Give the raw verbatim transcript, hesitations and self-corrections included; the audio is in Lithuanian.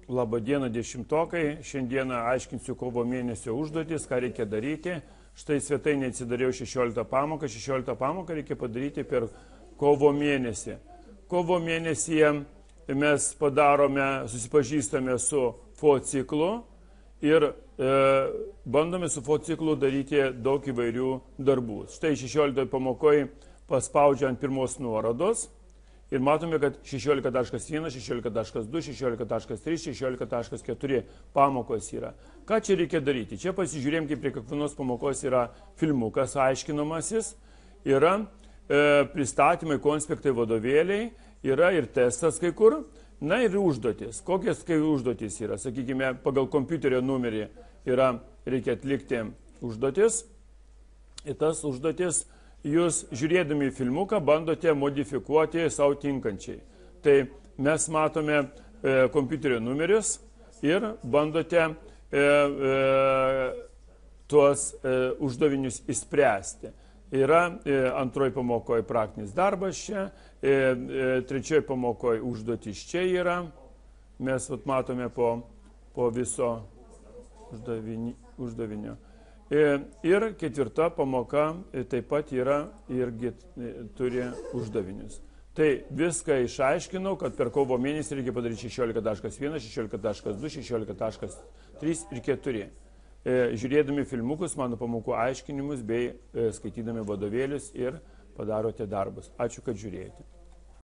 Labadiena dešimtokai, šiandieną aiškinsiu kovo mėnesio užduotis, ką reikia daryti. Štai svetainė atsidariau šešioliktą pamoką, šešioliktą pamoką reikia padaryti per kovo mėnesį. Kovo mėnesyje mes padarome, susipažįstame su F O ciklu ir e, bandome su F O ciklu daryti daug įvairių darbų. Štai šešioliktoje pamokoje paspaudžia ant pirmos nuorodos. Ir matome, kad šešiolika taškas vienas, šešiolika taškas du, šešiolika taškas trys, šešiolika taškas keturi pamokos yra. Ką čia reikia daryti? Čia pasižiūrėjom, kaip prie kiekvienos pamokos yra filmukas aiškinamasis, yra e, pristatymai, konspektai, vadovėliai, yra ir testas kai kur, na ir užduotis. Kokias kai užduotis yra? Sakykime, pagal kompiuterio numerį yra, reikia atlikti užduotis. Ir tas užduotis jūs žiūrėdami į filmuką bandote modifikuoti savo tinkančiai. Tai mes matome e, kompiuterio numerius ir bandote e, e, tuos e, uždavinius įspręsti. Yra e, antroji pamokoje praktinis darbas čia, e, e, trečioji pamokoje užduotis čia yra. Mes vat, matome po, po viso uždavinį, uždavinio. Ir ketvirta pamoka taip pat yra irgi turi uždavinius. Tai viską išaiškinau, kad per kovo mėnesį reikia padaryti šešiolika taškas vienas, šešiolika taškas du, šešiolika taškas trys ir keturi. Žiūrėdami filmukus, mano pamokų aiškinimus bei skaitydami vadovėlius ir padarote darbus. Ačiū, kad žiūrėjote.